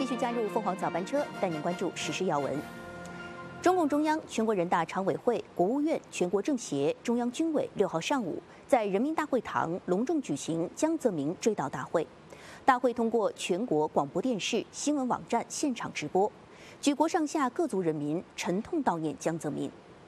继续加入凤凰早班车，带您关注时事要闻。中共中央、全国人大常委会、国务院、全国政协、中央军委6号上午在人民大会堂隆重举行江泽民追悼大会。大会通过全国广播电视、新闻网站现场直播，举国上下各族人民沉痛悼念江泽民。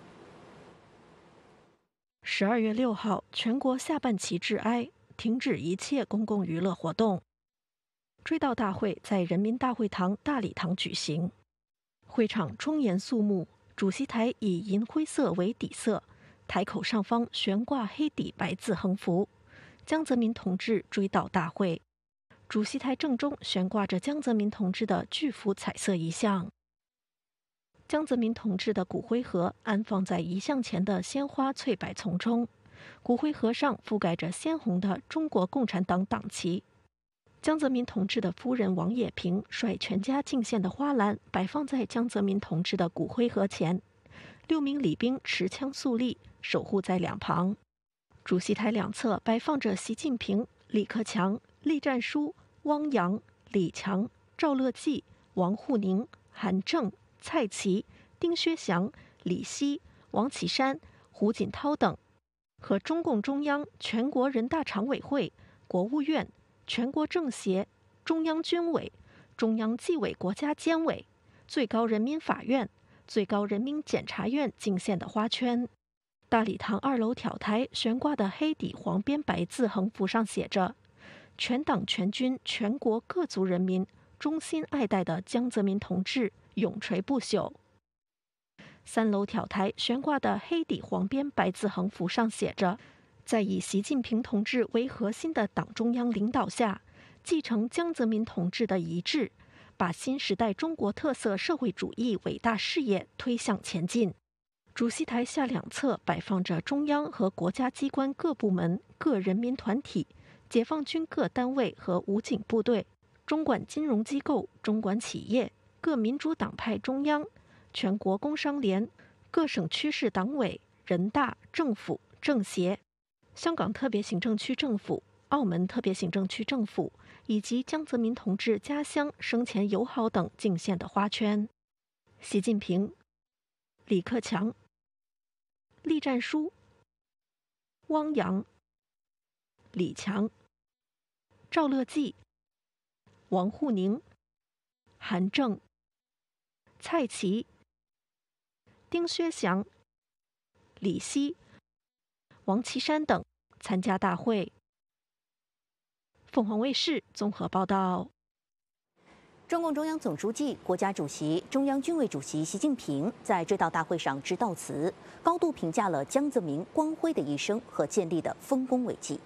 12月6号，全国下半旗致哀，停止一切公共娱乐活动。追悼大会在人民大会堂大礼堂举行，会场庄严肃穆，主席台以银灰色为底色，台口上方悬挂黑底白字横幅“江泽民同志追悼大会”。主席台正中悬挂着江泽民同志的巨幅彩色遗像。江泽民同志的骨灰盒安放在遗像前的鲜花翠柏丛中，骨灰盒上覆盖着鲜红的中国共产党党旗。江泽民同志的夫人王冶平率全家敬献的花篮摆放在江泽民同志的骨灰盒前，6名礼兵持枪肃立，守护在两旁。主席台两侧摆放着习近平、李克强、栗战书、汪洋、李强、赵乐际、王沪宁、韩正、蔡奇、丁薛祥、李希、王岐山、胡锦涛等，和中共中央、全国人大常委会、国务院、全国政协、中央军委、中央纪委国家监委、最高人民法院、最高人民检察院敬献的花圈。大礼堂2楼挑台悬挂的黑底黄边白字横幅上写着“全党全军全国各族人民衷心爱戴的江泽民同志永垂不朽”。3楼挑台悬挂的黑底黄边白字横幅上写着在以习近平同志为核心的党中央领导下，继承江泽民同志的遗志，把新时代中国特色社会主义伟大事业推向前进。主席台下两侧摆放着中央和国家机关各部门、各人民团体、解放军各单位和武警部队、中管金融机构、中管企业、各民主党派中央、全国工商联、各省区市党委、人大、政府、政协、香港特别行政区政府、澳门特别行政区政府以及江泽民同志家乡生前友好等敬献的花圈。习近平、李克强、栗战书、汪洋、李强、赵乐际、王沪宁、韩正、蔡奇、丁薛祥、李希、王岐山等参加大会。凤凰卫视综合报道。 中共中央总书记、国家主席、中央军委主席习近平在追悼大会上致悼词，高度评价了江泽民光辉的一生和建立的丰功伟绩。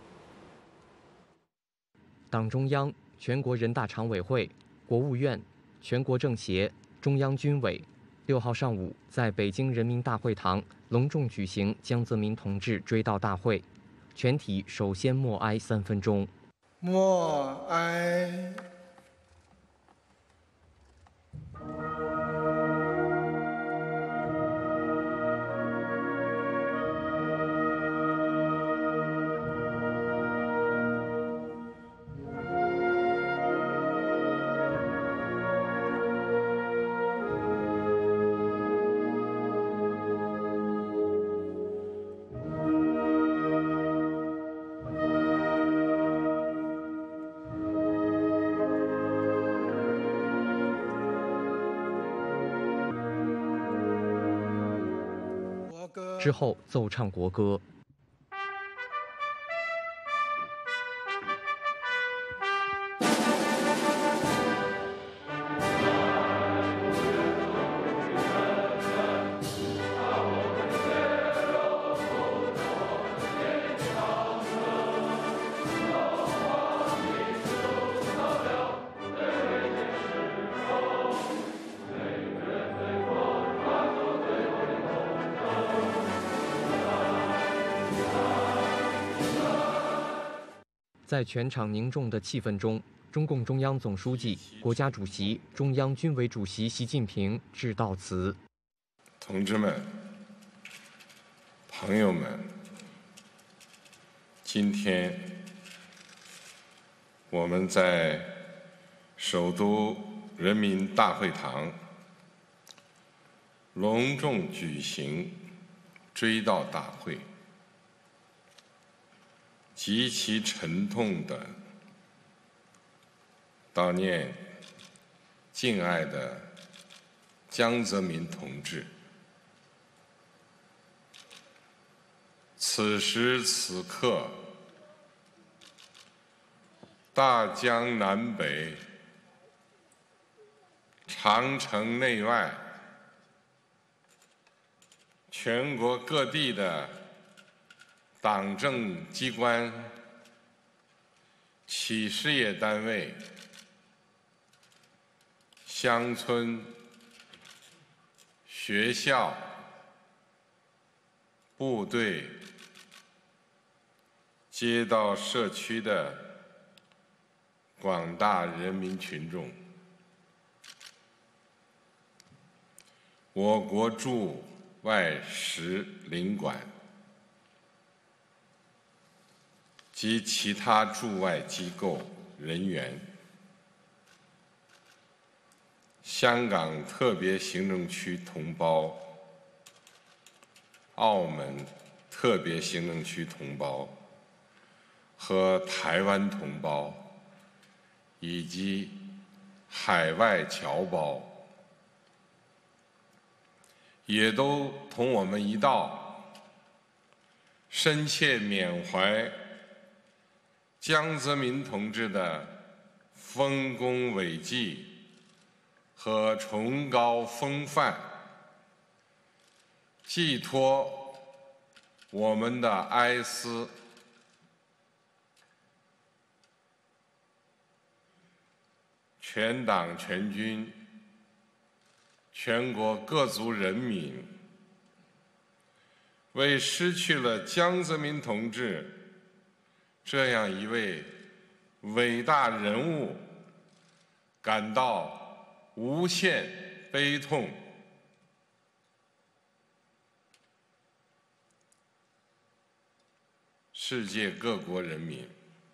党中央、全国人大常委会、国务院、全国政协、中央军委6号上午在北京人民大会堂隆重举行江泽民同志追悼大会，全体首先默哀3分钟。 默哀。 之后奏唱国歌。在全场凝重的气氛中，中共中央总书记、国家主席、中央军委主席习近平致悼词： 同志们、朋友们，今天我们在首都人民大会堂隆重举行追悼大会，极其沉痛地悼念敬爱的江泽民同志。此时此刻，大江南北、长城内外、全国各地的党政机关、企事业单位、乡村、学校、部队、街道社区的广大人民群众，我国驻外使领馆及其他驻外机构人员，香港特别行政区同胞、澳门特别行政区同胞和台湾同胞，以及海外侨胞，也都同我们一道，深切缅怀江泽民同志的丰功伟绩和崇高风范，寄托我们的哀思。全党全军、全国各族人民为失去了江泽民同志这样一位伟大人物感到无限悲痛。世界各国人民、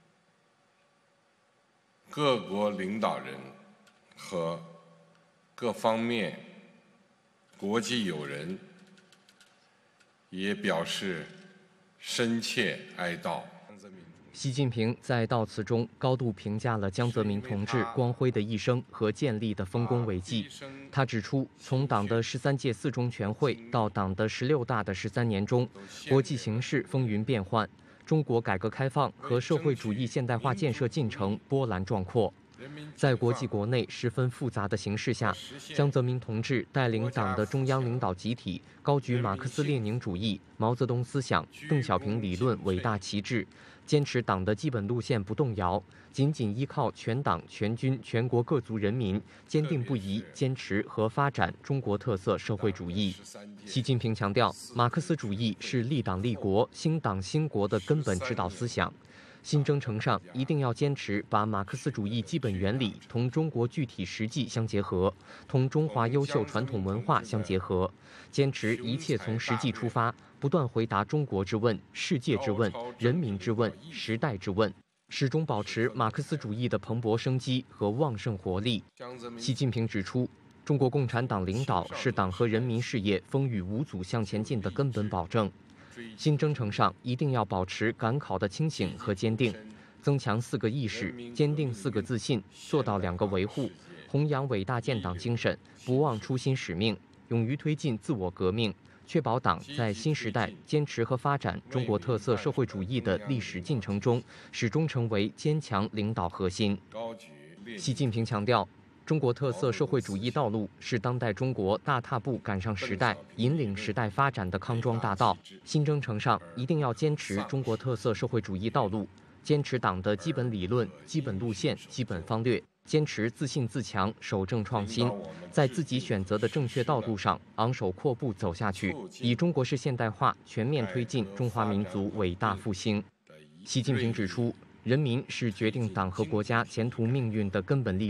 各国领导人和各方面国际友人也表示深切哀悼。 习近平在悼词中高度评价了江泽民同志光辉的一生和建立的丰功伟绩。他指出，从党的13届四中全会到党的16大的13年中，国际形势风云变幻，中国改革开放和社会主义现代化建设进程波澜壮阔。在国际国内十分复杂的形势下，江泽民同志带领党的中央领导集体，高举马克思列宁主义、毛泽东思想、邓小平理论伟大旗帜，坚持党的基本路线不动摇，紧紧依靠全党全军全国各族人民，坚定不移坚持和发展中国特色社会主义。习近平强调，马克思主义是立党立国、兴党兴国的根本指导思想。新征程上一定要坚持把马克思主义基本原理同中国具体实际相结合，同中华优秀传统文化相结合，坚持一切从实际出发，不断回答中国之问、世界之问、人民之问、时代之问，始终保持马克思主义的蓬勃生机和旺盛活力。习近平指出，中国共产党领导是党和人民事业风雨无阻向前进的根本保证。新征程上一定要保持赶考的清醒和坚定，增强4个意识，坚定4个自信，做到2个维护，弘扬伟大建党精神，不忘初心使命，勇于推进自我革命，确保党在新时代坚持和发展中国特色社会主义的历史进程中，始终成为坚强领导核心。习近平强调，中国特色社会主义道路是当代中国大踏步赶上时代、引领时代发展的康庄大道。新征程上一定要坚持中国特色社会主义道路，坚持党的基本理论、基本路线、基本方略，坚持自信自强、守正创新，在自己选择的正确道路上昂首阔步走下去，以中国式现代化全面推进中华民族伟大复兴。习近平指出，人民是决定党和国家前途命运的根本力量。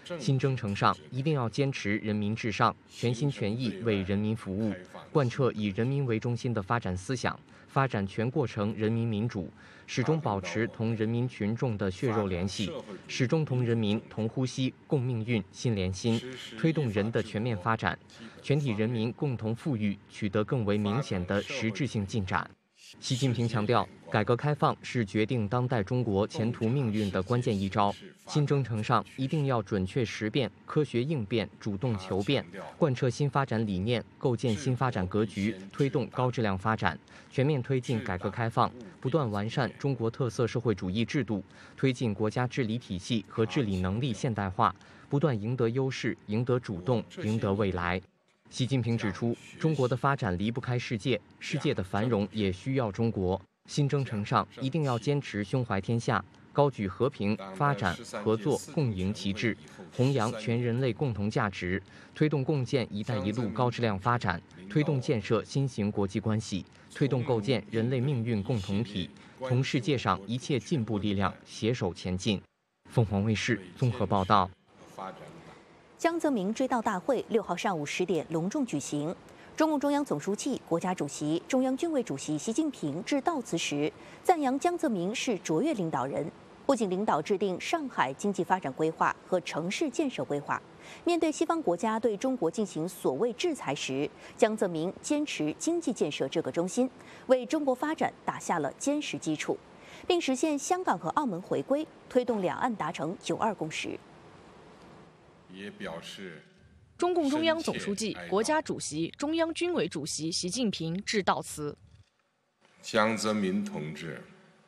新征程上一定要坚持人民至上，全心全意为人民服务，贯彻以人民为中心的发展思想，发展全过程人民民主，始终保持同人民群众的血肉联系，始终同人民同呼吸、共命运、心连心，推动人的全面发展，全体人民共同富裕取得更为明显的实质性进展。习近平强调，改革开放是决定当代中国前途命运的关键一招。新征程上一定要准确识变、科学应变、主动求变，贯彻新发展理念，构建新发展格局，推动高质量发展，全面推进改革开放，不断完善中国特色社会主义制度，推进国家治理体系和治理能力现代化，不断赢得优势、赢得主动、赢得未来。习近平指出，中国的发展离不开世界，世界的繁荣也需要中国。新征程上一定要坚持胸怀天下，高举和平、发展、合作、共赢旗帜，弘扬全人类共同价值，推动共建“一带一路”高质量发展，推动建设新型国际关系，推动构建人类命运共同体，同世界上一切进步力量携手前进。凤凰卫视综合报道。 江泽民追悼大会6号上午10点隆重举行。中共中央总书记、国家主席、中央军委主席习近平致悼词时，赞扬江泽民是卓越领导人，不仅领导制定上海经济发展规划和城市建设规划，面对西方国家对中国进行所谓制裁时，江泽民坚持经济建设这个中心，为中国发展打下了坚实基础，并实现香港和澳门回归，推动两岸达成“92共识”。 也表示， 中共中央总书记、国家主席、中央军委主席习近平致悼词。 江泽民同志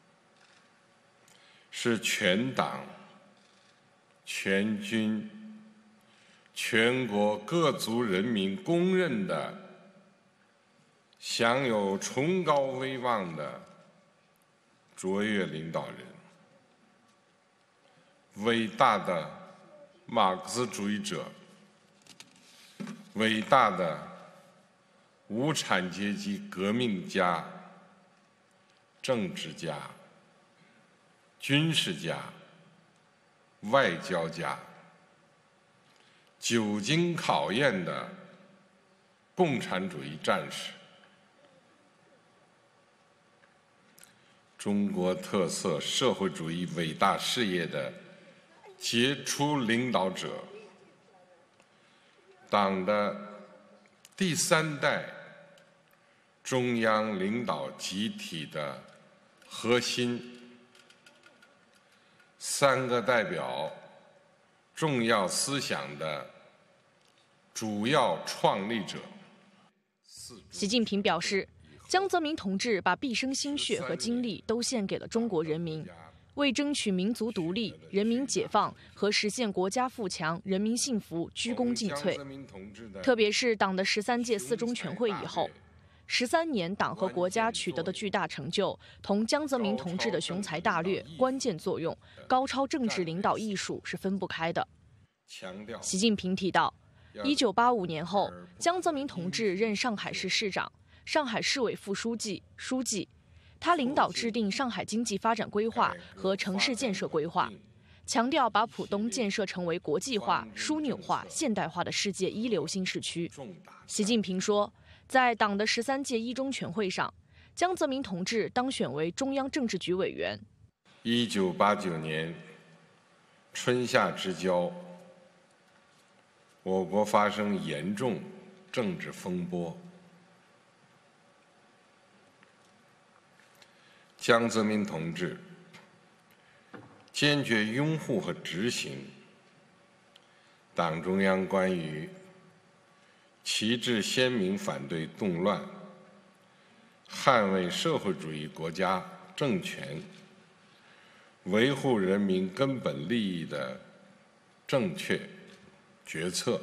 是全党、全军、全国各族人民公认的享有崇高威望的卓越领导人，伟大的马克思主义者，伟大的无产阶级革命家、政治家、军事家、外交家，久经考验的共产主义战士，中国特色社会主义伟大事业的杰出领导者，党的第3代中央领导集体的核心，3个代表重要思想的主要创立者。 习近平表示，江泽民同志把毕生心血和精力都献给了中国人民，为争取民族独立、人民解放和实现国家富强、人民幸福鞠躬尽瘁。特别是党的13届4中全会以后，13年党和国家取得的巨大成就，同江泽民同志的雄才大略、关键作用、高超政治领导艺术是分不开的。习近平提到，1985年后，江泽民同志任上海市市长、上海市委副书记、书记。他领导制定上海经济发展规划和城市建设规划，强调把浦东建设成为国际化、枢纽化、现代化的世界一流新市区。习近平说，在党的13届1中全会上，江泽民同志当选为中央政治局委员。 1989年春夏之交，我国发生严重政治风波。江泽民同志坚决拥护和执行党中央关于旗帜鲜明反对动乱、捍卫社会主义国家政权、维护人民根本利益的正确决策，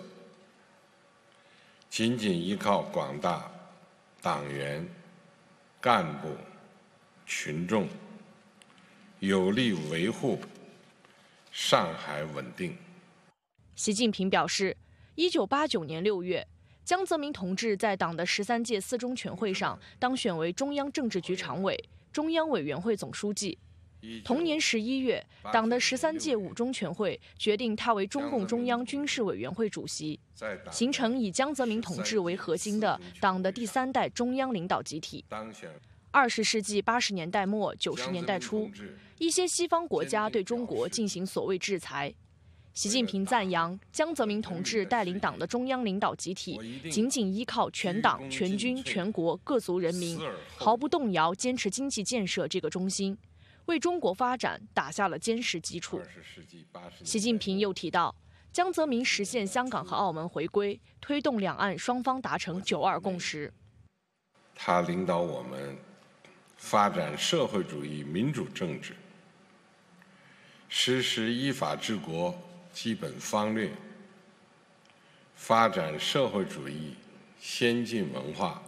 紧紧依靠广大党员、干部、群众，有力维护上海稳定。 习近平表示，1989年6月，江泽民同志在党的13届4中全会上当选为中央政治局常委、中央委员会总书记。 同年11月，党的13届五中全会决定他为中共中央军事委员会主席，形成以江泽民同志为核心的党的第3代中央领导集体。20世纪80年代末、90年代初，一些西方国家对中国进行所谓制裁。习近平赞扬江泽民同志带领党的中央领导集体，紧紧依靠全党、全军、全国各族人民，毫不动摇坚持经济建设这个中心，为中国发展打下了坚实基础。习近平又提到，江泽民实现香港和澳门回归，推动两岸双方达成9·2共识。 他领导我们发展社会主义民主政治，实施依法治国基本方略，发展社会主义先进文化，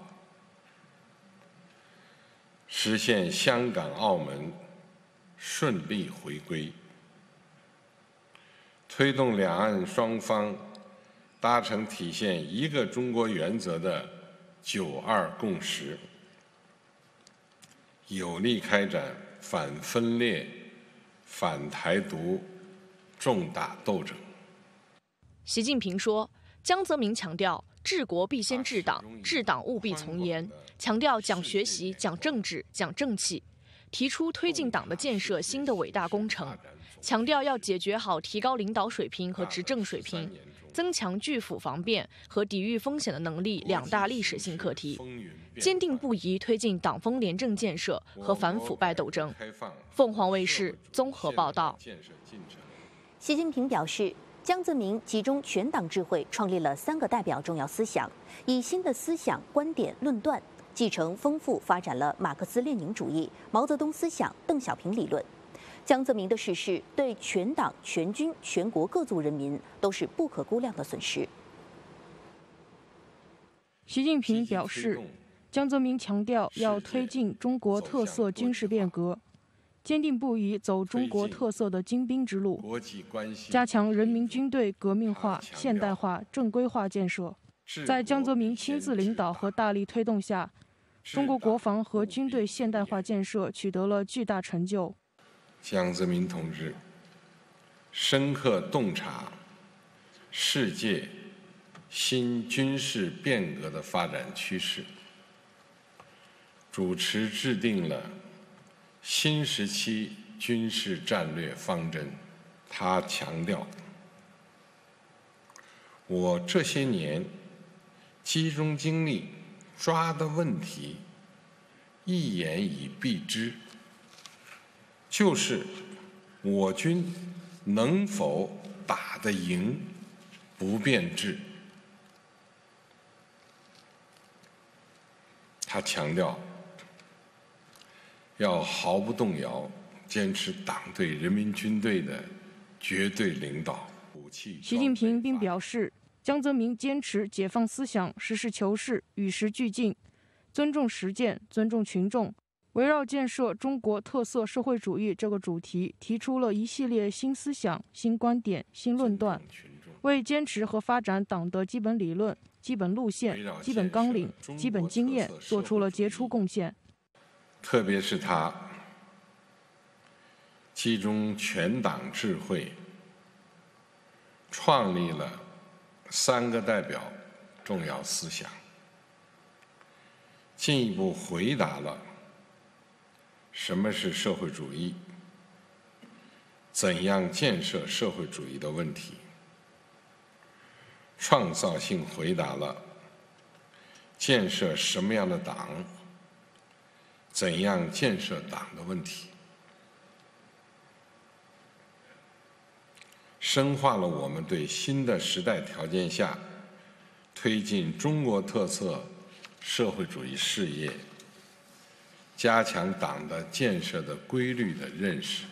实现香港、澳门顺利回归，推动两岸双方达成体现一个中国原则的9·2共识，有力开展反分裂、反台独重大斗争。 习近平说，江泽民强调治国必先治党，治党务必从严，强调讲学习、讲政治、讲正气，提出推进党的建设新的伟大工程，强调要解决好提高领导水平和执政水平，增强拒腐防变和抵御风险的能力2大历史性课题，坚定不移推进党风廉政建设和反腐败斗争。凤凰卫视综合报道。 习近平表示，江泽民集中全党智慧，创立了3个代表重要思想，以新的思想观点论断，继承丰富发展了马克思列宁主义、毛泽东思想、邓小平理论。江泽民的逝世对全党、全军、全国各族人民都是不可估量的损失。 习近平表示，江泽民强调要推进中国特色军事变革，坚定不移走中国特色的精兵之路，加强人民军队革命化、现代化、正规化建设。在江泽民亲自领导和大力推动下，中国国防和军队现代化建设取得了巨大成就。 江泽民同志深刻洞察世界新军事变革的发展趋势，主持制定了新时期军事战略方针。他强调，我这些年集中精力抓的问题，一言以蔽之，就是我军能否打得赢不变质。他强调，要毫不动摇坚持党对人民军队的绝对领导。 习近平并表示，江泽民坚持解放思想，实事求是，与时俱进，尊重实践，尊重群众，围绕建设中国特色社会主义这个主题，提出了一系列新思想、新观点、新论断，为坚持和发展党的基本理论、基本路线、基本纲领、基本经验做出了杰出贡献。 特别是他集中全党智慧，创立了3个代表重要思想，进一步回答了什么是社会主义、怎样建设社会主义的问题，创造性回答了建设什么样的党、怎样建设党的问题，深化了我们对新的时代条件下推进中国特色社会主义事业、加强党的建设的规律的认识，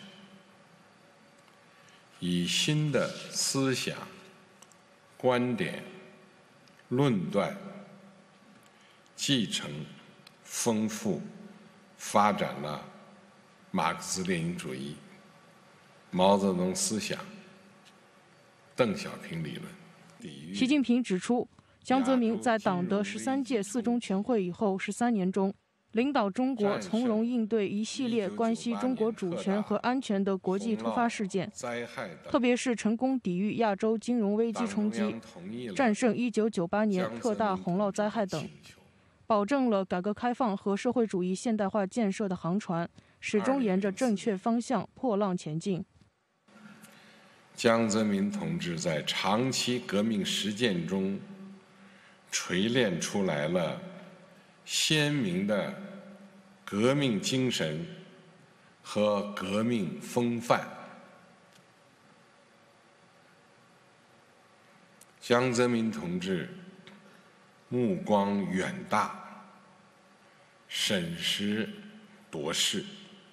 以新的思想、观点、论断继承、丰富发展了马克思列宁主义、毛泽东思想、邓小平理论。 习近平指出，江泽民在党的13届4中全会以后13年中， 领导中国从容应对一系列关系中国主权和安全的国际突发事件，特别是成功抵御亚洲金融危机冲击，战胜1998年特大洪涝灾害等，保证了改革开放和社会主义现代化建设的航船始终沿着正确方向破浪前进。 江泽民同志在长期革命实践中锤炼出来了鲜明的革命精神和革命风范。江泽民同志目光远大，审时度势，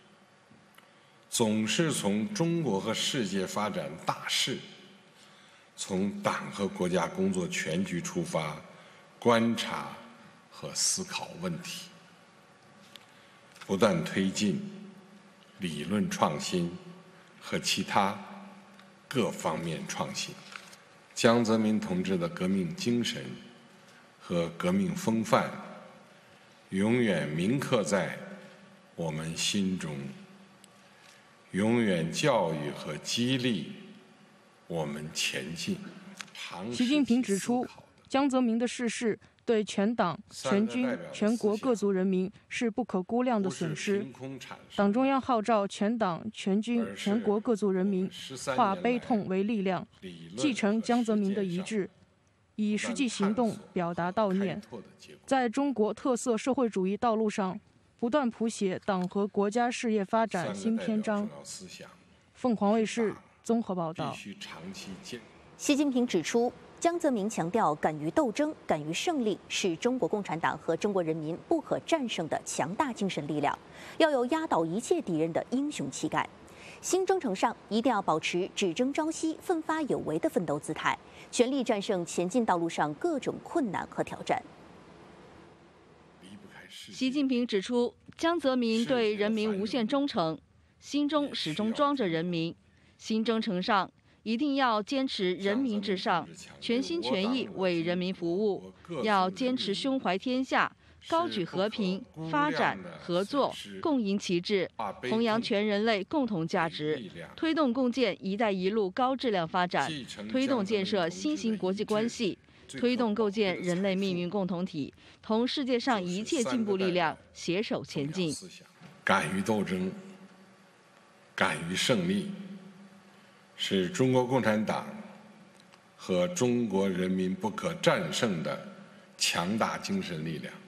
总是从中国和世界发展大势，从党和国家工作全局出发，观察和思考问题，不断推进理论创新和其他各方面创新。江泽民同志的革命精神和革命风范永远铭刻在我们心中，永远教育和激励我们前进。 习近平指出，江泽民的逝世对全党、全军、全国各族人民是不可估量的损失。党中央号召全党、全军、全国各族人民化悲痛为力量，继承江泽民的遗志，以实际行动表达悼念，在中国特色社会主义道路上不断谱写党和国家事业发展新篇章。凤凰卫视综合报道。 习近平指出，江泽民强调，敢于斗争、敢于胜利是中国共产党和中国人民不可战胜的强大精神力量，要有压倒一切敌人的英雄气概。新征程上一定要保持只争朝夕、奋发有为的奋斗姿态，全力战胜前进道路上各种困难和挑战。 习近平指出，江泽民对人民无限忠诚，心中始终装着人民。新征程上一定要坚持人民至上，全心全意为人民服务，要坚持胸怀天下，高举和平、发展、合作、共赢旗帜，弘扬全人类共同价值，推动共建“一带一路”高质量发展，推动建设新型国际关系，推动构建人类命运共同体，同世界上一切进步力量携手前进。 敢于斗争，敢于胜利，是中国共产党和中国人民不可战胜的强大精神力量。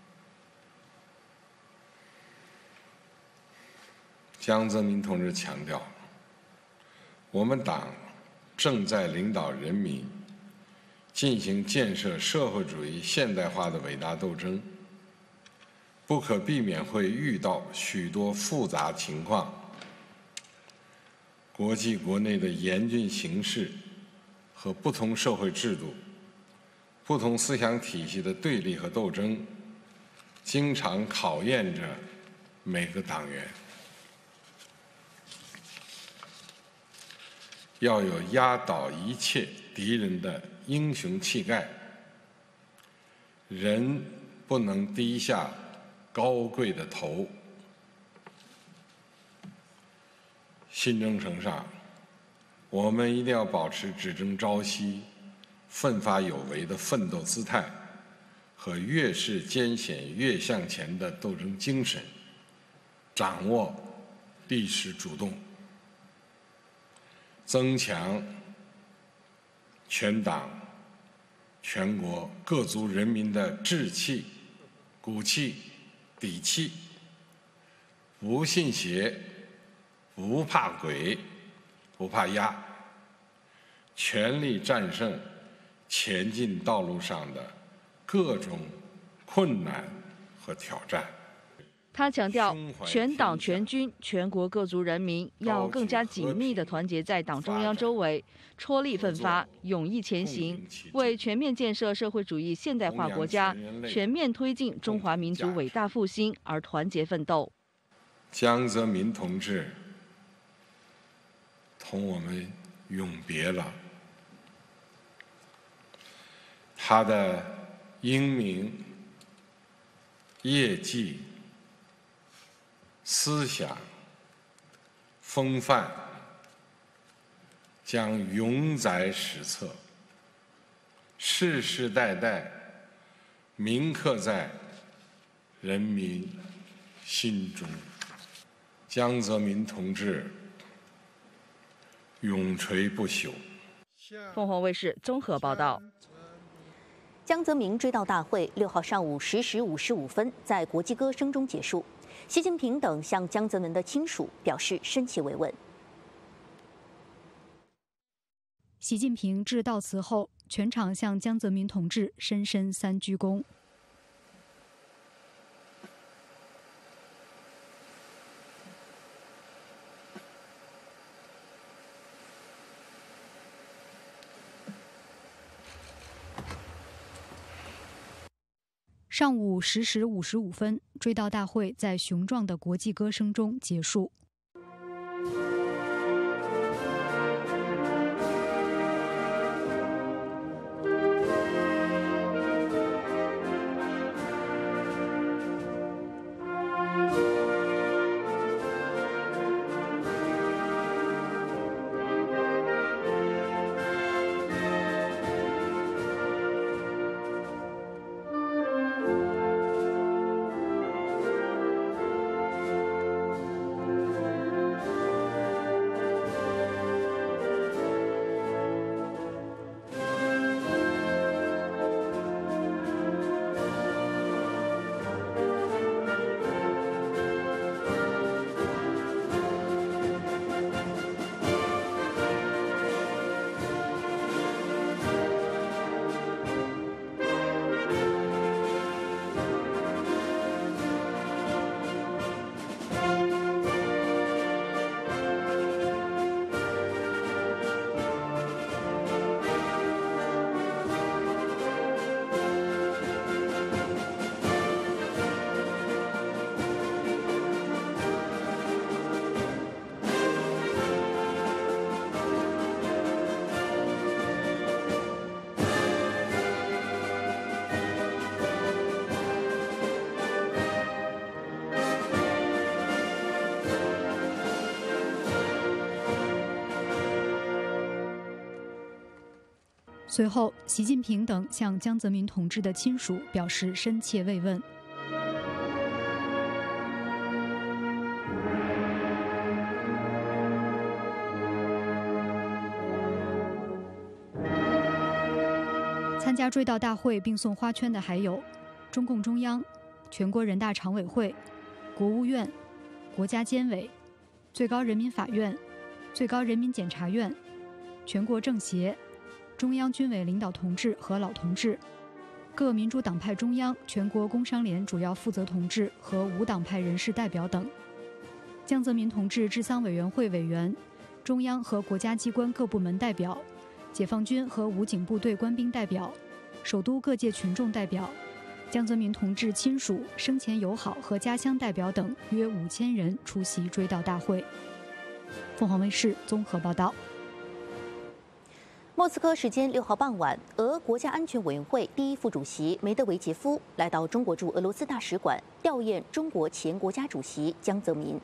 江泽民同志强调，我们党正在领导人民进行建设社会主义现代化的伟大斗争，不可避免会遇到许多复杂情况，国际国内的严峻形势和不同社会制度、不同思想体系的对立和斗争，经常考验着每个党员。要有压倒一切敌人的英雄气概，人不能低下高贵的头。新征程上，我们一定要保持只争朝夕、奋发有为的奋斗姿态和越是艰险越向前的斗争精神，掌握历史主动，增强全党全国各族人民的志气、骨气、底气，不信邪，不怕鬼，不怕压，全力战胜前进道路上的各种困难和挑战。 他强调，全党全军全国各族人民要更加紧密地团结在党中央周围，踔厉奋发，勇毅前行，为全面建设社会主义现代化国家、全面推进中华民族伟大复兴而团结奋斗。 江泽民同志同我们永别了，他的英明、业绩、 思想、风范将永载史册，世世代代铭刻在人民心中。江泽民同志永垂不朽。 凤凰卫视综合报道。 江泽民追悼大会6号上午10时55分在国际歌声中结束。习近平等向江泽民的亲属表示深切慰问。 习近平致悼词后，全场向江泽民同志深深3鞠躬。上午10时55分，追悼大会在雄壮的国际歌声中结束。随后，习近平等向江泽民同志的亲属表示深切慰问。参加追悼大会并送花圈的还有中共中央、全国人大常委会、国务院、国家监委、最高人民法院、最高人民检察院、全国政协、中央军委领导同志和老同志，各民主党派中央、全国工商联主要负责同志和无党派人士代表等，江泽民同志治丧委员会委员、中央和国家机关各部门代表、解放军和武警部队官兵代表、首都各界群众代表、江泽民同志亲属、生前友好和家乡代表等约5000人出席追悼大会。凤凰卫视综合报道。 莫斯科时间6号傍晚，俄国家安全委员会第一副主席梅德韦杰夫来到中国驻俄罗斯大使馆吊唁中国前国家主席江泽民。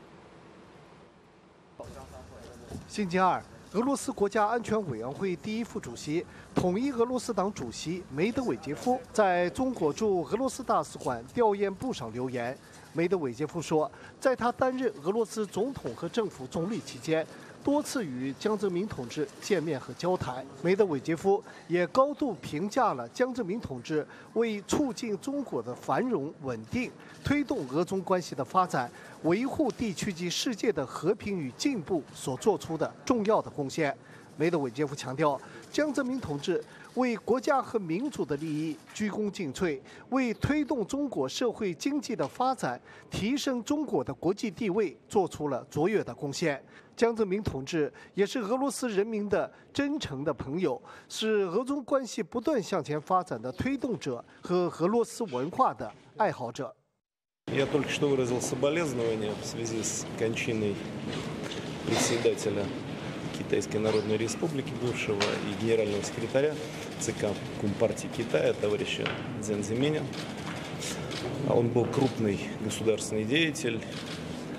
星期二，俄罗斯国家安全委员会第一副主席、统一俄罗斯党主席梅德韦杰夫在中国驻俄罗斯大使馆吊唁簿上留言。梅德韦杰夫说，在他担任俄罗斯总统和政府总理期间，多次与江泽民同志见面和交谈。梅德韦杰夫也高度评价了江泽民同志为促进中国的繁荣稳定、推动俄中关系的发展、维护地区及世界的和平与进步所做出的重要的贡献。梅德韦杰夫强调，江泽民同志为国家和民主的利益鞠躬尽瘁，为推动中国社会经济的发展、提升中国的国际地位做出了卓越的贡献。江泽民同志也是俄罗斯人民的真诚的朋友，是俄中关系不断向前发展的推动者和俄罗斯文化的爱好者。 Я только что выразил соболезнования в связи с кончиной председателя Китайской Народной Республики бывшего и генерального секретаря ЦК Компартии Китая, товарища Цзян Зиминя. Он был крупный государственный деятель,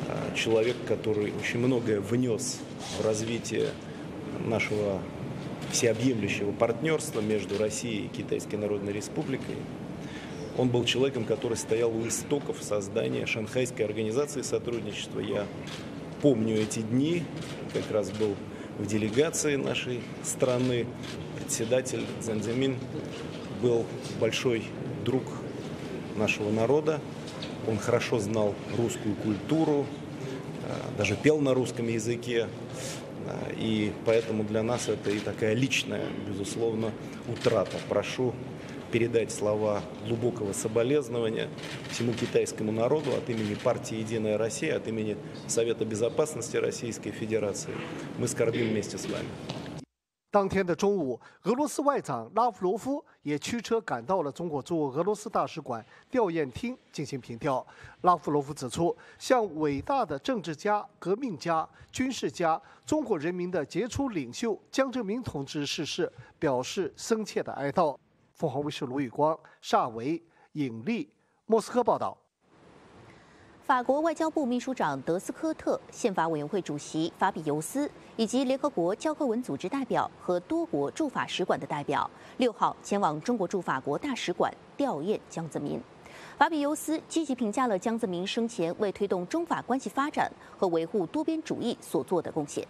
человек, который очень многое внес в развитие нашего всеобъемлющего партнерства между Россией и Китайской Народной Республикой. Он был человеком, который стоял у истоков создания Шанхайской организации сотрудничества. Я помню эти дни, как раз был в делегации нашей страны. Председатель Цзян Цземин был большой друг нашего народа. Он хорошо знал русскую культуру, даже пел на русском языке. И поэтому для нас это и такая личная, безусловно, утрата. Прошу передать слова глубокого соболезнования всему китайскому народу от имени партии «Единая Россия», от имени Совета Безопасности Российской Федерации. Мы скорбим вместе с вами. 当天的中午，俄罗斯外长拉夫罗夫也驱车赶到了中国驻俄罗斯大使馆吊唁厅进行凭吊。拉夫罗夫指出，向伟大的政治家、革命家、军事家、中国人民的杰出领袖江泽民同志逝世表示深切的哀悼。凤凰卫视卢宇光、邵维、尹丽，莫斯科报道。 法国外交部秘书长德斯科特、宪法委员会主席法比尤斯以及联合国教科文组织代表和多国驻法使馆的代表6号前往中国驻法国大使馆吊唁江泽民。法比尤斯积极评价了江泽民生前为推动中法关系发展和维护多边主义所做的贡献。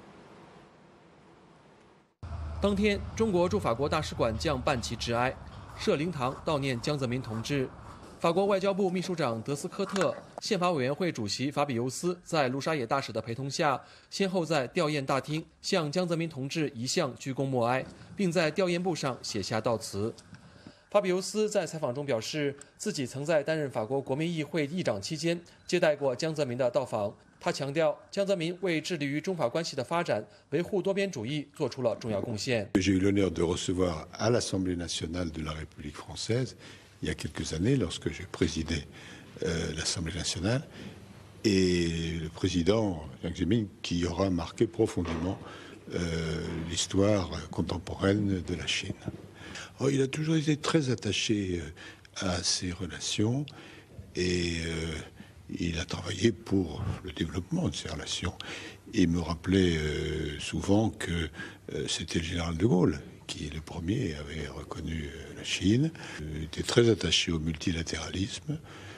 当天，中国驻法国大使馆将半旗致哀，设灵堂悼念江泽民同志。法国外交部秘书长德斯科特、宪法委员会主席法比尤斯在卢沙野大使的陪同下，先后在吊唁大厅向江泽民同志遗像鞠躬默哀，并在吊唁簿上写下悼词。法比尤斯在采访中表示，自己曾在担任法国国民议会议长期间接待过江泽民的到访。他强调，江泽民为致力于中法关系的发展、维护多边主义做出了重要贡献。 J'ai eu l'honneur de recevoir à l'Assemblée nationale de la République française il y a quelques années lorsque je présidais l'Assemblée nationale et le président Jiang Zemin qui aura marqué profondément l'histoire contemporaine de la Chine. Alors, il a toujours été très attaché à ces relations et il a travaillé pour le développement de ces relations. Il me rappelait souvent que c'était le général de Gaulle qui, le premier, avait reconnu la Chine. Il était très attaché au multilatéralisme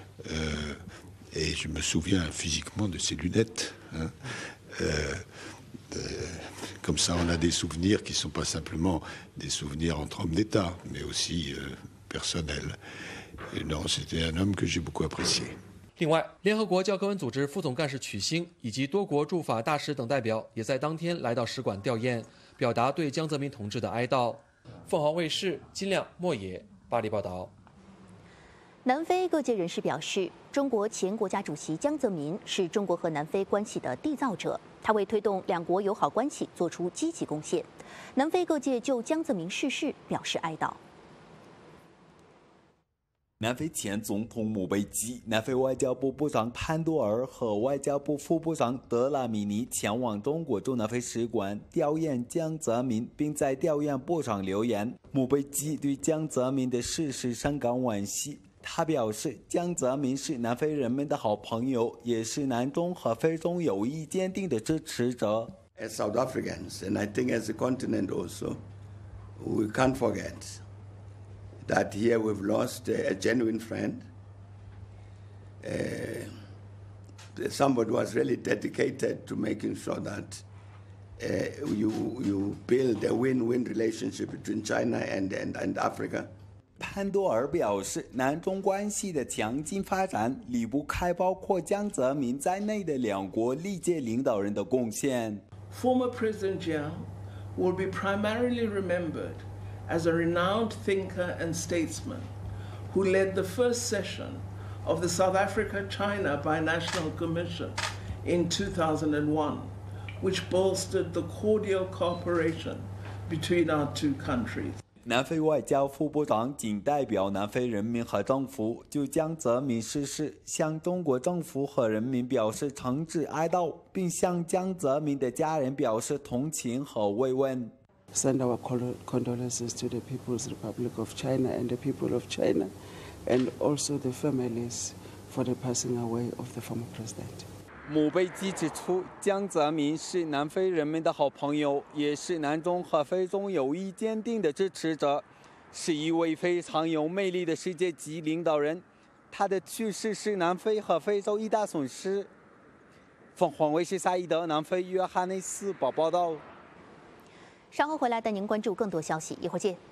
et je me souviens physiquement de ses lunettes. Hein. Comme ça, on a des souvenirs qui ne sont pas simplement des souvenirs entre hommes d'État, mais aussi personnels. Et non, c'était un homme que j'ai beaucoup apprécié. 另外，联合国教科文组织副总干事曲星以及多国驻法大使等代表也在当天来到使馆吊唁，表达对江泽民同志的哀悼。凤凰卫视金亮、莫野巴黎报道。 南非各界人士表示，中国前国家主席江泽民是中国和南非关系的缔造者，他为推动两国友好关系做出积极贡献。南非各界就江泽民逝世表示哀悼。 南非前总统穆贝基、南非外交部部长潘多尔和外交部副部长德拉米尼前往中国驻南非使馆吊唁江泽民，并在吊唁簿上留言。穆贝基对江泽民的逝世深感惋惜。他表示，江泽民是南非人民的好朋友，也是南中和非中友谊坚定的支持者。 As South Africans, and I think as a continent also, we can't forget that here we've lost a genuine friend, somebody who was really dedicated to making sure that you build a win-win relationship between China and Africa. 潘多尔表示，南中关系的强劲发展离不开包括江泽民在内的两国历届领导人的贡献。 Former President Jiang will be primarily remembered as a renowned thinker and statesman who led the first session of the South Africa-China Binational Commission in 2001, which bolstered the cordial cooperation between our two countries. 南非外交副部长仅代表南非人民和政府就江泽民逝世向中国政府和人民表示诚挚哀悼，并向江泽民的家人表示同情和慰问。 Send our condolences to the People's Republic of China and the people of China, and also the families for the passing away of the former president. 穆贝基指出，江泽民是南非人民的好朋友，也是南中和非中友谊坚定的支持者，是一位非常有魅力的世界级领导人。他的去世是南非和非洲一大损失。凤凰卫视沙伊德南非约翰内斯堡报道。 稍后回来带您关注更多消息，一会儿见。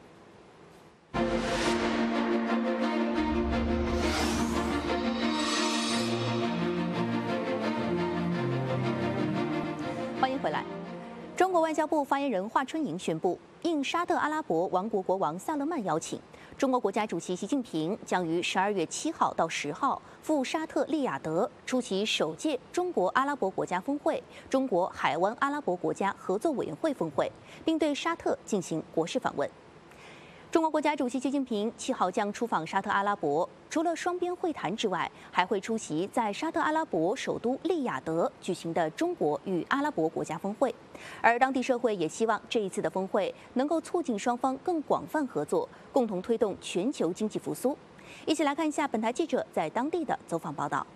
欢迎回来。中国外交部发言人华春莹宣布，应沙特阿拉伯王国国王萨勒曼邀请，中国国家主席习近平将于12月7号到10号赴沙特利雅得出席首届中国阿拉伯国家峰会、中国海湾阿拉伯国家合作委员会峰会，并对沙特进行国事访问。中国国家主席习近平7号将出访沙特阿拉伯，除了双边会谈之外，还会出席在沙特阿拉伯首都利雅得举行的中国与阿拉伯国家峰会。而当地社会也希望这一次的峰会能够促进双方更广泛合作，共同推动全球经济复苏。一起来看一下本台记者在当地的走访报道。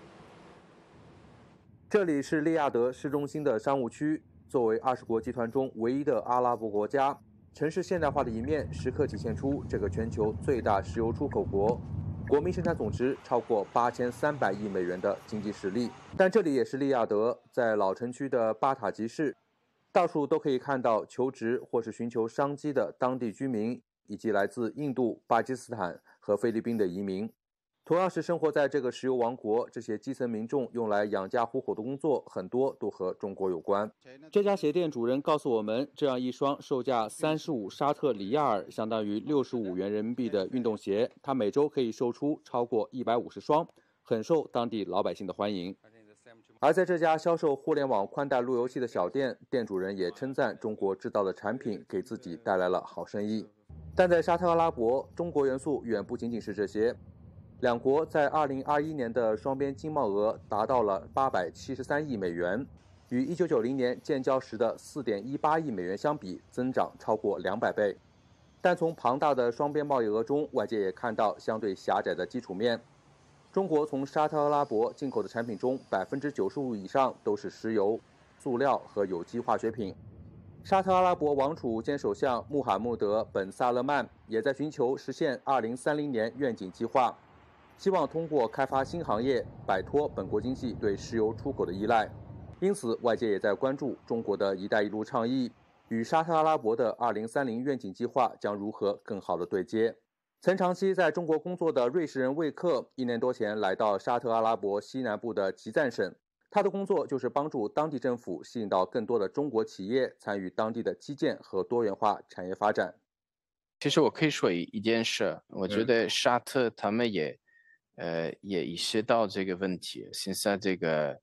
这里是利雅得市中心的商务区，作为20国集团中唯一的阿拉伯国家。城市现代化的一面时刻体现出这个全球最大石油出口国国民生产总值超过8300亿美元的经济实力。但这里也是利雅得，在老城区的巴塔吉市，到处都可以看到求职或是寻求商机的当地居民，以及来自印度、巴基斯坦和菲律宾的移民。同样是生活在这个石油王国，这些基层民众用来养家糊口的工作很多都和中国有关。这家鞋店主人告诉我们，这样一双售价35沙特里亚尔，相当于65元人民币的运动鞋，他每周可以售出超过150双，很受当地老百姓的欢迎。而在这家销售互联网宽带路由器的小店，店主人也称赞中国制造的产品给自己带来了好生意。但在沙特阿拉伯，中国元素远不仅仅是这些。两国在2021年的双边经贸额达到了873亿美元，与1990年建交时的4.18亿美元相比，增长超过200倍。但从庞大的双边贸易额中，外界也看到相对狭窄的基础面。中国从沙特阿拉伯进口的产品中，95%以上都是石油、塑料和有机化学品。沙特阿拉伯王储兼首相穆罕默德·本·萨勒曼也在寻求实现2030年愿景计划。希望通过开发新行业，摆脱本国经济对石油出口的依赖。因此，外界也在关注中国的一带一路倡议与沙特阿拉伯的2030愿景计划将如何更好的对接。曾长期在中国工作的瑞士人魏克1年多前来到沙特阿拉伯西南部的吉赞省，他的工作就是帮助当地政府吸引到更多的中国企业参与当地的基建和多元化产业发展。 其实我可以说一件事，我觉得沙特他们也意识到这个问题。现在这个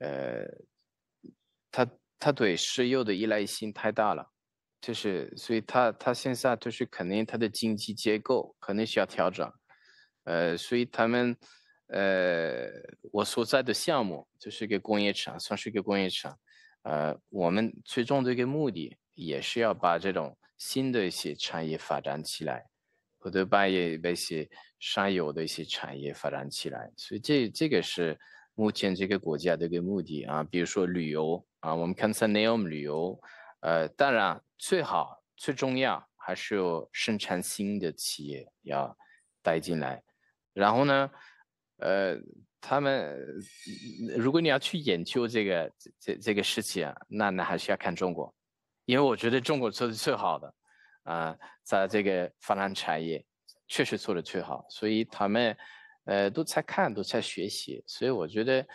他对石油的依赖性太大了，就是所以他现在就是肯定他的经济结构可能需要调整。所以他们我所在的项目就是一个工业厂，算是一个工业厂。我们最终的一个目的也是要把这种新的一些产业发展起来，或者把一些上游的一些产业发展起来。所以这个是目前这个国家的一个目的啊。比如说旅游啊，我们看在内旅游，当然最重要还是有生产新的企业要带进来。然后呢，他们如果你要去研究这个事情啊，那还是要看中国，因为我觉得中国做的最好的在这个发展产业确实做的最好，所以他们都在看，都在学习。所以我觉得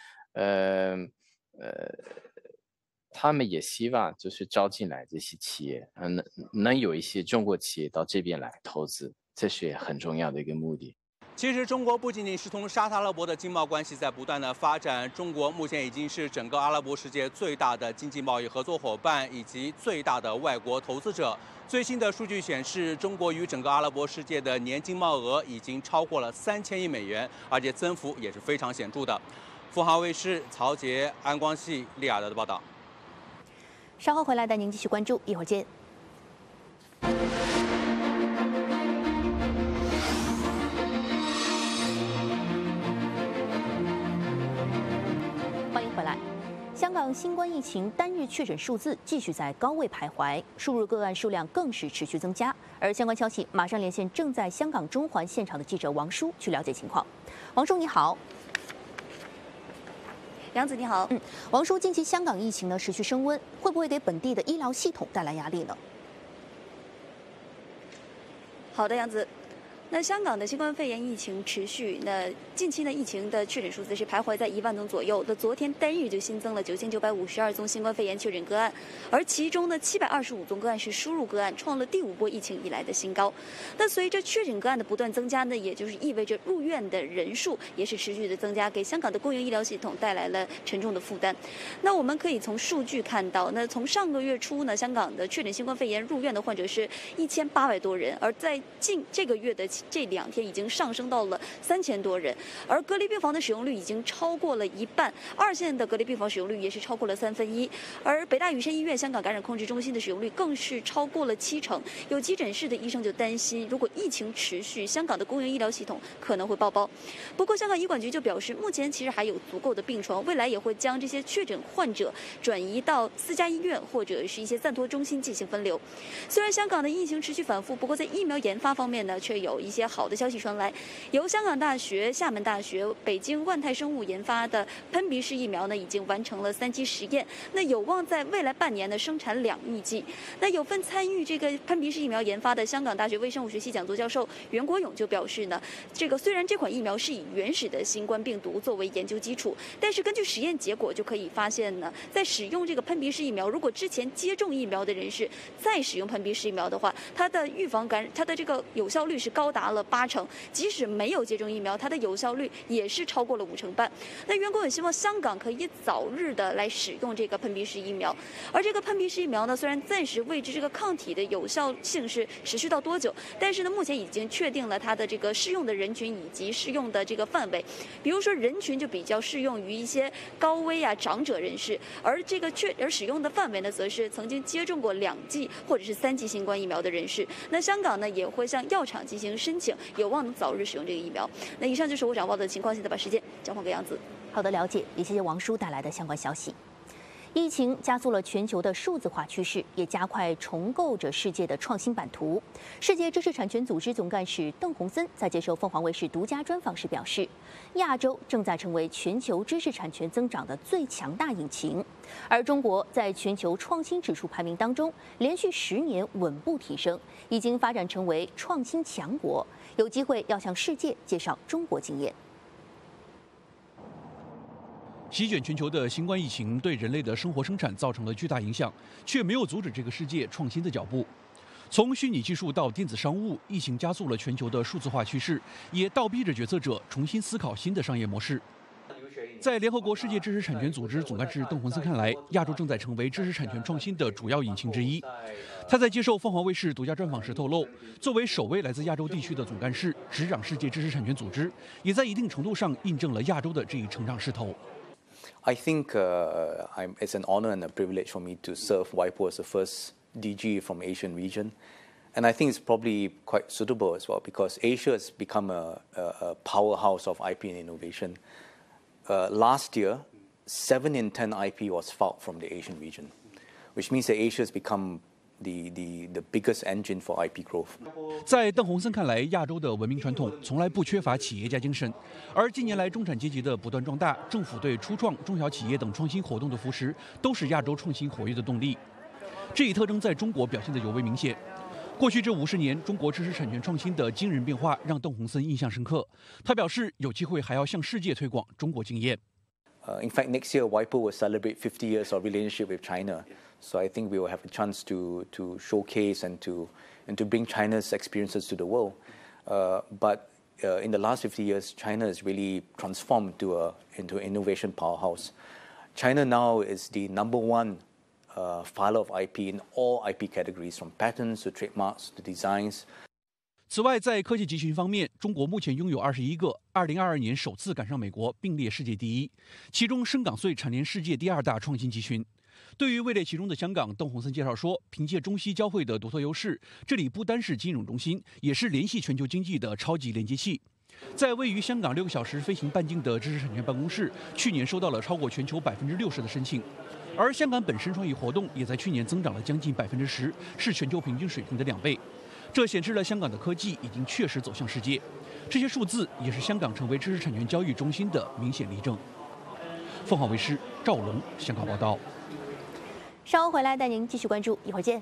他们也希望就是招进来这些企业，能有一些中国企业到这边来投资，这是很重要的一个目的。 其实中国不仅仅是同沙特阿拉伯的经贸关系在不断的发展，中国目前已经是整个阿拉伯世界最大的经济贸易合作伙伴以及最大的外国投资者。最新的数据显示，中国与整个阿拉伯世界的年经贸额已经超过了3000亿美元，而且增幅也是非常显著的。凤凰卫视曹杰、安光系、利雅得的报道。 稍后回来带您继续关注，一会儿见。欢迎回来。 香港新冠疫情单日确诊数字继续在高位徘徊，输入个案数量更是持续增加。而相关消息，马上连线正在香港中环现场的记者王舒去了解情况。王舒，你好。杨子你好，王舒，近期香港疫情呢持续升温，会不会给本地的医疗系统带来压力呢？ 好的，杨子。那香港的新冠肺炎疫情持续，那近期呢疫情的确诊数字是徘徊在1万宗左右。那昨天单日就新增了9952宗新冠肺炎确诊个案，而其中呢725宗个案是输入个案，创了第5波疫情以来的新高。那随着确诊个案的不断增加呢，也就是意味着入院的人数也是持续的增加，给香港的公营医疗系统带来了沉重的负担。那我们可以从数据看到，那从上个月初呢，香港的确诊新冠肺炎入院的患者是1800多人，而在近这个月的这2天已经上升到了3000多人，而隔离病房的使用率已经超过了一半，2线的隔离病房使用率也是超过了1/3，而北大屿山医院香港感染控制中心的使用率更是超过了70%。有急诊室的医生就担心，如果疫情持续，香港的公营医疗系统可能会爆包。不过，香港医管局就表示，目前其实还有足够的病床，未来也会将这些确诊患者转移到私家医院或者是一些暂托中心进行分流。虽然香港的疫情持续反复，不过在疫苗研发方面呢，却有一些好的消息传来，由香港大学、厦门大学、北京万泰生物研发的喷鼻式疫苗呢，已经完成了3期实验，那有望在未来半年呢生产2亿剂。那有份参与这个喷鼻式疫苗研发的香港大学微生物学系讲座教授袁国勇就表示呢，这个虽然这款疫苗是以原始的新冠病毒作为研究基础，但是根据实验结果就可以发现呢，在使用这个喷鼻式疫苗，如果之前接种疫苗的人士再使用喷鼻式疫苗的话，它的预防感染，它的这个有效率是高达了80%，即使没有接种疫苗，它的有效率也是超过了50%半。那袁国勇希望香港可以早日的来使用这个喷鼻式疫苗，而这个喷鼻式疫苗呢，虽然暂时未知这个抗体的有效性是持续到多久，但是呢，目前已经确定了它的这个适用的人群以及适用的这个范围。比如说人群就比较适用于一些高危啊长者人士，而使用的范围呢，则是曾经接种过2剂或者是3剂新冠疫苗的人士。那香港呢，也会向药厂进行申请，有望能早日使用这个疫苗。那以上就是我掌握的情况，现在把时间交还给杨子。 好的，了解，也谢谢王舒带来的相关消息。疫情加速了全球的数字化趋势，也加快重构着世界的创新版图。世界知识产权组织总干事邓洪森在接受凤凰卫视独家专访时表示，亚洲正在成为全球知识产权增长的最强大引擎，而中国在全球创新指数排名当中连续10年稳步提升，已经发展成为创新强国，有机会要向世界介绍中国经验。 席卷全球的新冠疫情对人类的生活生产造成了巨大影响，却没有阻止这个世界创新的脚步。从虚拟技术到电子商务，疫情加速了全球的数字化趋势，也倒逼着决策者重新思考新的商业模式。在联合国世界知识产权组织总干事邓洪森看来，亚洲正在成为知识产权创新的主要引擎之一。他在接受凤凰卫视独家专访时透露，作为首位来自亚洲地区的总干事，执掌世界知识产权组织，也在一定程度上印证了亚洲的这一成长势头。 I think it's an honor and a privilege for me to serve WIPO as the first DG from Asian region. And I think it's probably quite suitable as well because Asia has become a powerhouse of IP and innovation. Last year, 7 in 10 IP was filed from the Asian region, which means that Asia has become the biggest engine for IP growth. 在邓洪森看来，亚洲的文明传统从来不缺乏企业家精神，而近年来中产阶级的不断壮大，政府对初创、中小企业等创新活动的扶持，都是亚洲创新活跃的动力。这一特征在中国表现得尤为明显。过去这50年，中国知识产权创新的惊人变化让邓洪森印象深刻。他表示，有机会还要向世界推广中国经验。 In fact, next year, WIPO will celebrate 50 years of relationship with China. So I think we will have a chance to showcase and to bring China's experiences to the world. But in the last 50 years, China has really transformed into an innovation powerhouse. China now is the #1 filer of IP in all IP categories, from patents to trademarks to designs. 此外，在科技集群方面，中国目前拥有21个，2022年首次赶上美国，并列世界第一。其中，深港穗蝉联世界第2大创新集群。对于位列其中的香港，邓洪森介绍说，凭借中西交汇的独特优势，这里不单是金融中心，也是联系全球经济的超级连接器。 在位于香港6个小时飞行半径的知识产权办公室，去年收到了超过全球60%的申请，而香港本身创意活动也在去年增长了将近10%，是全球平均水平的2倍。这显示了香港的科技已经确实走向世界。这些数字也是香港成为知识产权交易中心的明显例证。凤凰卫视赵龙香港报道。 稍后回来带您继续关注，一会儿见。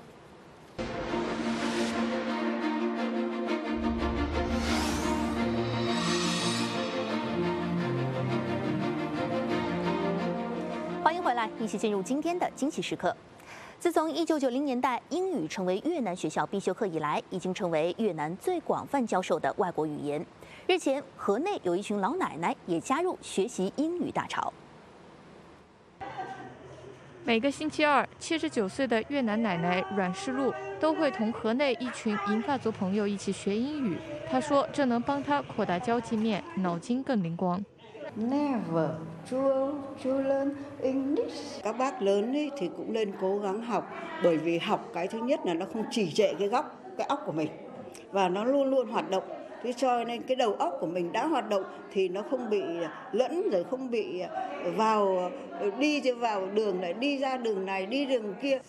欢迎回来，一起进入今天的惊喜时刻。自从1990年代英语成为越南学校必修课以来，已经成为越南最广泛教授的外国语言。日前，河内有一群老奶奶也加入学习英语大潮。 每个星期二，79岁的越南奶奶阮世露都会同河内一群银发族朋友一起学英语。她说，这能帮她扩大交际面，脑筋更灵光。 Never chưa learn English. Các bác lớn ấy thì cũng nên cố gắng học, bởi vì học cái thứ nhất là nó không trì trệ cái óc của mình và nó luôn luôn hoạt động. Thế cho nên cái đầu óc của mình đã hoạt động thì nó không bị lẫn rồi không bị đi vào đường này đi ra đường này đi đường kia.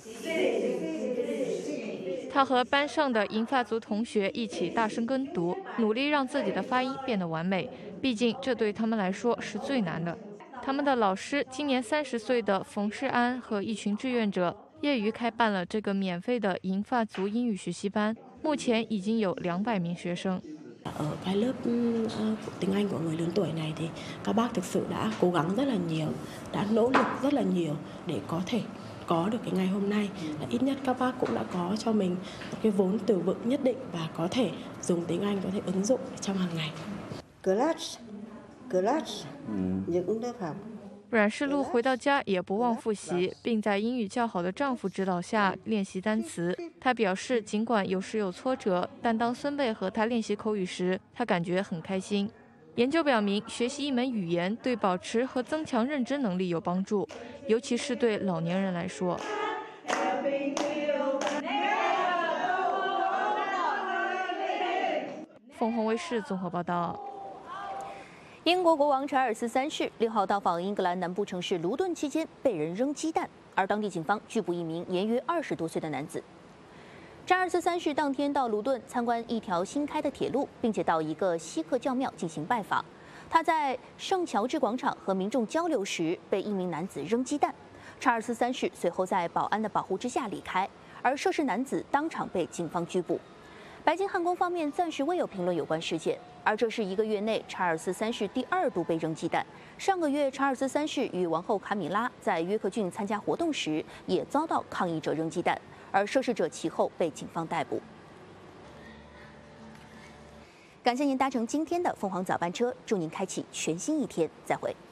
他和班上的银发族同学一起大声跟读，努力让自己的发音变得完美。毕竟这对他们来说是最难的。他们的老师今年30岁的冯世安和一群志愿者业余开办了这个免费的银发族英语学习班，目前已经有200名学生。 Ở cái lớp tiếng Anh của người lớn tuổi này thì các bác thực sự đã cố gắng rất là nhiều, đã nỗ lực rất là nhiều để có thể có được cái ngày hôm nay. Ít nhất các bác cũng đã có cho mình một cái vốn từ vựng nhất định và có thể dùng tiếng Anh có thể ứng dụng trong hàng ngày. Class, những lớp học. 阮世露回到家也不忘复习，并在英语较好的丈夫指导下练习单词。她表示，尽管有时有挫折，但当孙辈和她练习口语时，她感觉很开心。研究表明，学习一门语言对保持和增强认知能力有帮助，尤其是对老年人来说。凤凰卫视综合报道。 英国国王查尔斯3世6号到访英格兰南部城市卢顿期间被人扔鸡蛋，而当地警方拘捕一名年约20多岁的男子。查尔斯3世当天到卢顿参观一条新开的铁路，并且到一个锡克教庙进行拜访。他在圣乔治广场和民众交流时被一名男子扔鸡蛋，查尔斯3世随后在保安的保护之下离开，而涉事男子当场被警方拘捕。白金汉宫方面暂时未有评论有关事件，而这是1个月内查尔斯3世第2度被扔鸡蛋。上个月，查尔斯3世与王后卡米拉在约克郡参加活动时，也遭到抗议者扔鸡蛋，而涉事者其后被警方逮捕。感谢您搭乘今天的凤凰早班车，祝您开启全新一天，再会。